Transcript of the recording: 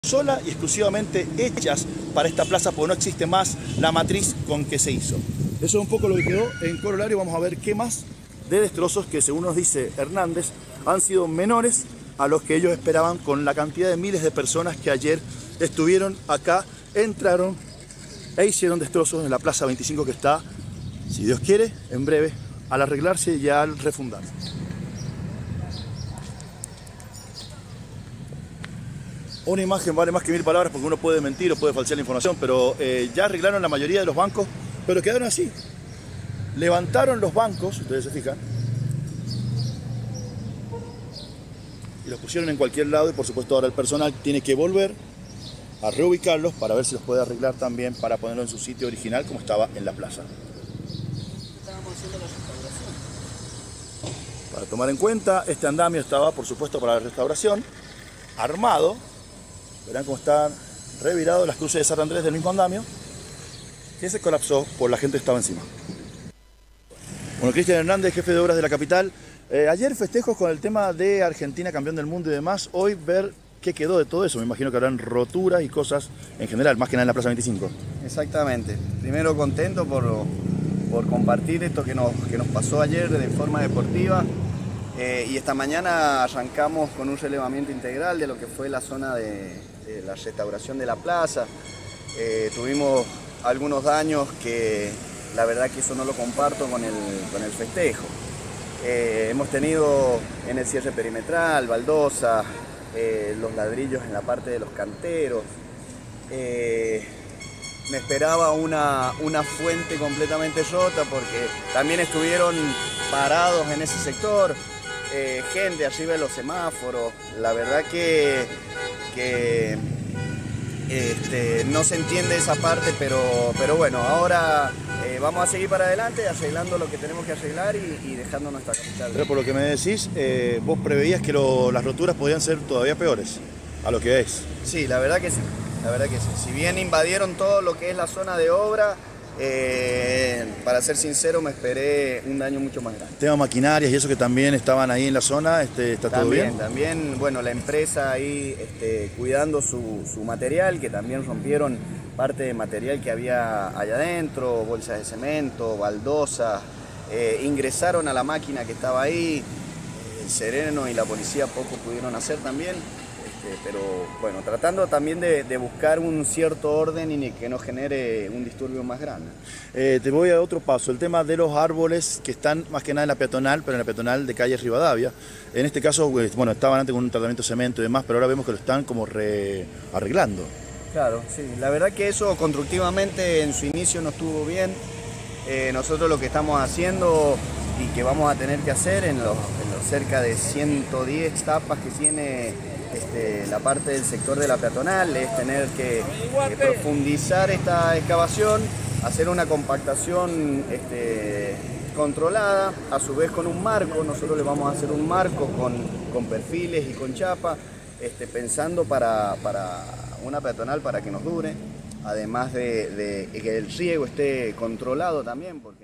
sola y exclusivamente hechas para esta plaza, porque no existe más la matriz con que se hizo. Eso es un poco lo que quedó. En corolario vamos a ver qué más de destrozos que, según nos dice Hernández, han sido menores a los que ellos esperaban, con la cantidad de miles de personas que ayer estuvieron acá, entraron e hicieron destrozos en la Plaza 25, que está, si Dios quiere, en breve al arreglarse y al refundarse. Una imagen vale más que 1000 palabras, porque uno puede mentir o puede falsear la información, pero ya arreglaron la mayoría de los bancos, pero quedaron así. Levantaron los bancos, ustedes se fijan, y los pusieron en cualquier lado, y por supuesto ahora el personal tiene que volver a reubicarlos para ver si los puede arreglar también, para ponerlo en su sitio original como estaba en la plaza. Estábamos haciendo la restauración. Para tomar en cuenta, este andamio estaba, por supuesto, para la restauración, armado. Verán cómo están revirados las cruces de San Andrés del mismo andamio, que se colapsó por la gente que estaba encima. Bueno, Cristian Hernández, jefe de obras de la capital. Ayer festejos con el tema de Argentina, campeón del mundo y demás. Hoy ver qué quedó de todo eso. Me imagino que habrán roturas y cosas en general, más que nada en la Plaza 25. Exactamente. Primero contento por compartir esto que nos pasó ayer de forma deportiva. Y esta mañana arrancamos con un relevamiento integral de lo que fue la zona de la restauración de la plaza. Tuvimos algunos daños que la verdad que eso no lo comparto con el festejo. Hemos tenido en el cierre perimetral, baldosa, los ladrillos en la parte de los canteros. Me esperaba una fuente completamente rota, porque también estuvieron parados en ese sector. Gente arriba de los semáforos. La verdad que no se entiende esa parte, pero bueno, ahora vamos a seguir para adelante arreglando lo que tenemos que arreglar y dejando nuestra capital. Pero por lo que me decís, vos preveías que las roturas podían ser todavía peores a lo que es. Sí, la verdad que sí. La verdad que sí. Si bien invadieron todo lo que es la zona de obra, para ser sincero, me esperé un daño mucho más grande. Tema maquinarias y eso que también estaban ahí en la zona, ¿está todo bien? También, bueno, la empresa ahí cuidando su material, que también rompieron parte de material que había allá adentro, bolsas de cemento, baldosas, ingresaron a la máquina que estaba ahí. El Sereno y la policía poco pudieron hacer también. Pero bueno, tratando también de buscar un cierto orden y que no genere un disturbio más grande. Te voy a otro paso, el tema de los árboles que están más que nada en la peatonal, pero en la peatonal de calle Rivadavia. En este caso, bueno, estaban antes con un tratamiento de cemento y demás, pero ahora vemos que lo están como arreglando. Claro, sí, la verdad que eso constructivamente en su inicio no estuvo bien. Nosotros lo que estamos haciendo y que vamos a tener que hacer en los cerca de 110 tapas que tiene la parte del sector de la peatonal, es tener que profundizar esta excavación, hacer una compactación controlada, a su vez con un marco. Nosotros le vamos a hacer un marco con perfiles y con chapa, pensando para una peatonal para que nos dure, además de que el riego esté controlado también.